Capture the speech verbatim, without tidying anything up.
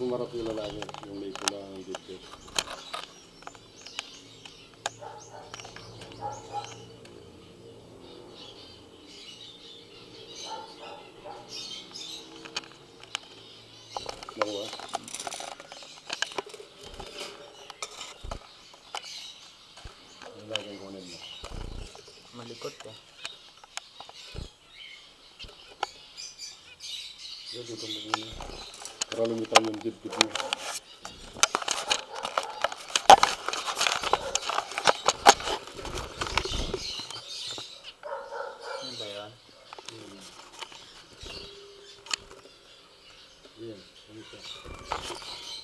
humarap yung lalaki, yung may pula ang dibdib. Nakuha? Lalaki ang kunin mo. Malikot eh. Yan, dito mo muna. Para lumitan yung dibdib mo. Ano ba yun? Hmm. Yan, ano siya?